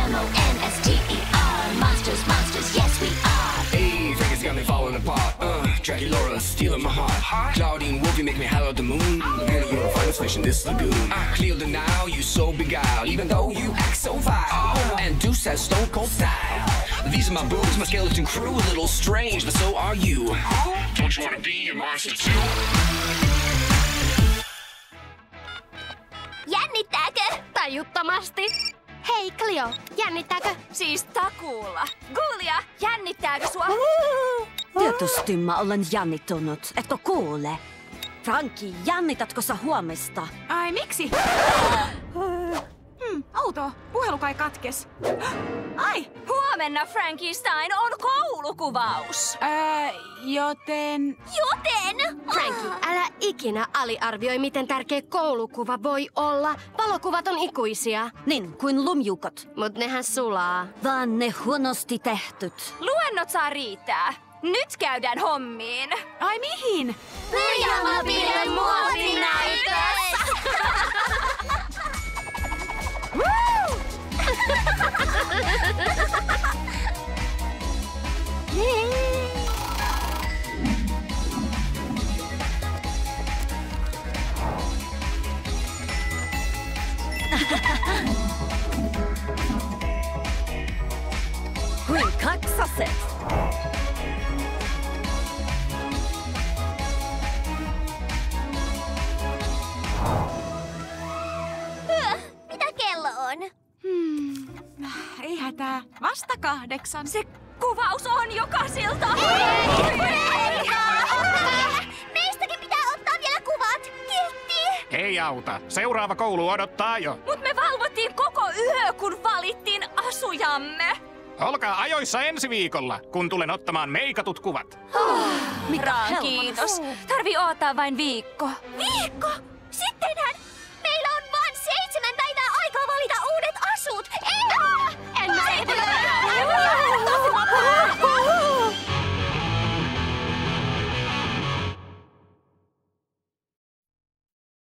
M-O-N-S-T-E-R. Monsters, monsters, yes we are. Hey, Vegas got me falling apart. Jackie Laura stealing my heart. Claudine Wolfie make me holler at the moon. And you're the finest fish in this lagoon. Clear the Nile, you so beguiled, even though you act so vile. And Deuce has stone cold style. These are my boobs, my skeleton crew, a little strange, but so are you. Don't you wanna be a monster too? Jännittääkö? Tajuttomasti. Hei Cleo, jännittääkö? Siis takuulla. Julia, jännittääkö sua? Tietysti mä olen jännittynyt, etkö kuule? Frankie, jännitätkö sä huomista? Ai miksi? Outoa, puhelu kai katkes. Ai! Huomenna Frankenstein on koulukuvaus. Joten... Frankie, älä ikinä aliarvioi, miten tärkeä koulukuva voi olla. Valokuvat on ikuisia. Niin kuin lumjukot, Mut nehän sulaa. vaan ne huonosti tehtyt. Luennot saa riittää. Nyt käydään hommiin. Ai mihin? Pyyjamabilen muotinäytös! Kuin kaksaset. Mitä kello on? Ei hätää. Vasta 8. Se kuvaus on jokasilta. Meistäkin pitää ottaa vielä kuvat. Kiltti! Ei auta. Seuraava koulu odottaa jo. Mut me valvottiin koko yö, kun valittiin asujamme. Olkaa ajoissa ensi viikolla, kun tulen ottamaan meikatut kuvat. Kiitos. Tarvii odottaa vain viikko. Viikko! Sittenhän